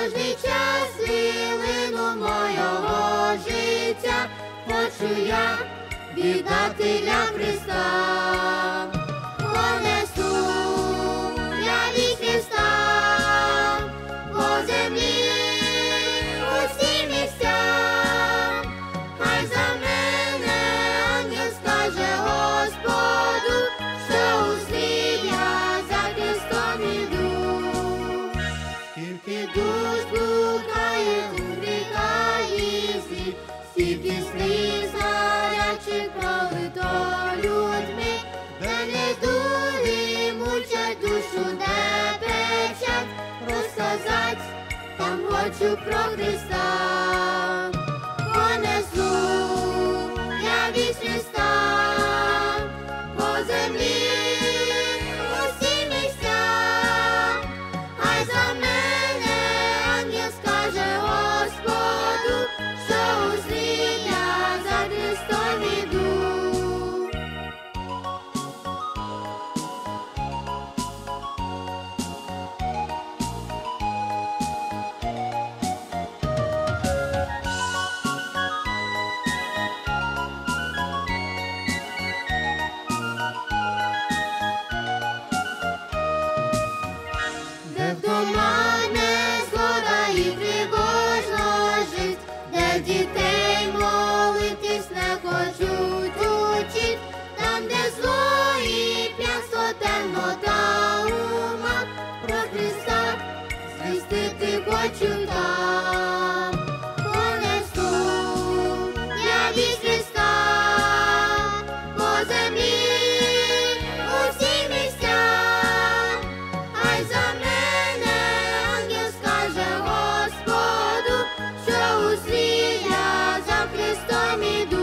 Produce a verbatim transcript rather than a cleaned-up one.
кожний час хвилину мого життя хочу я віддати для Христа. Понесу я від Христа по землі усі місця. Хай за мене ангел скаже Господу, що услід я за Христом іду. Скільки душ блукає у гріхах і злі, стільки сліз гарячих пролито людьми, де недуги мучать душу, де печать, розказать там хочу про Христа. Понесу я від Христа по землі усі місця. Хай за мене ангел скаже Господу, що услід я за Христом іду. Де вдома незгода і тривожно жить, де дітей молитись не хочуть учить, там, де зло і п'янство, темнота ума, про Христа звістити хочу там. Понесу я від Христа по землі усі місця. Хай за мене ангел скаже Господу, що услід я за Христом іду.